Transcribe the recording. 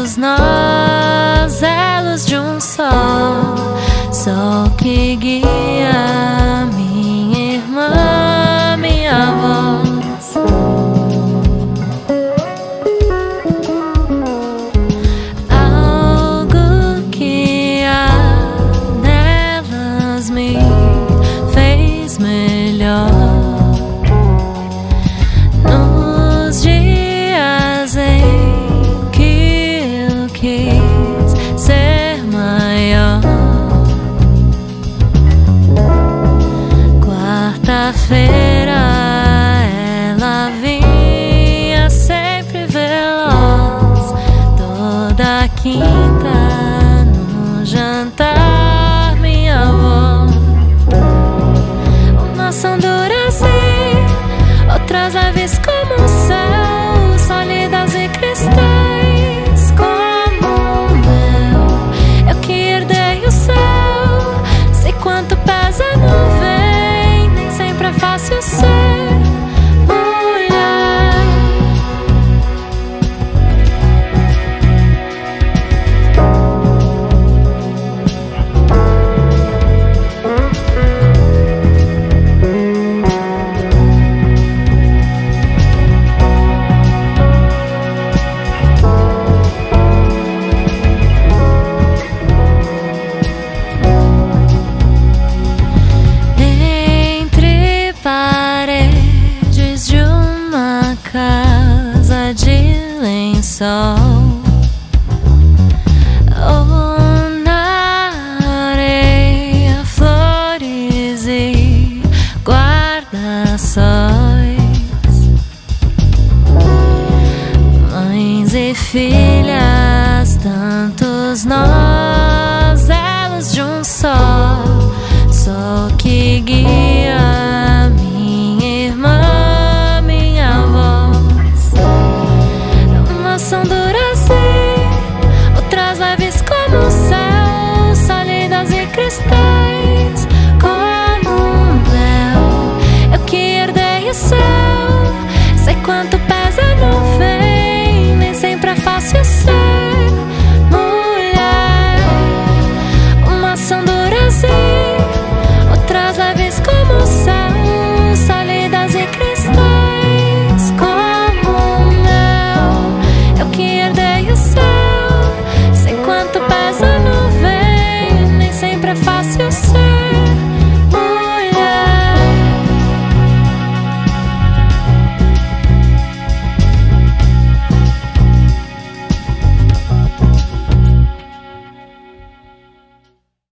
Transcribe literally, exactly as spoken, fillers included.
Tantos nós, elos de um só, sol que guia minha irmã, minha voz. Algo que há nelas me fez melhor. Nos dias em que eu quis ser maior. Quarta-feira ela vinha sempre veloz. Toda quinta no jantar, minha avó. Umas são duras e outras leves como o céu, sólidas e cristais como o mel. Eu que herdei o céu, sei quanto pesa a nuvem, nem sempre é fácil ser mulher. Entre paredes de uma casa de lençol, ou na areia, flores e guarda-sóis. Mães e filhas, tantos nós, elos de um só, sol que guia minha irmã, minha voz. Umas são duras e outras leves como o céu, sólidas e cristais como um mel. Eu que herdei o céu, sei quanto pesa a nuvem, nem sempre é fácil ser mulher. Umas são duras e outras leves como o céu, sólidas e cristais como um mel. Eu que herdei o céu, sei quanto pesa a nuvem, nem sempre é fácil ser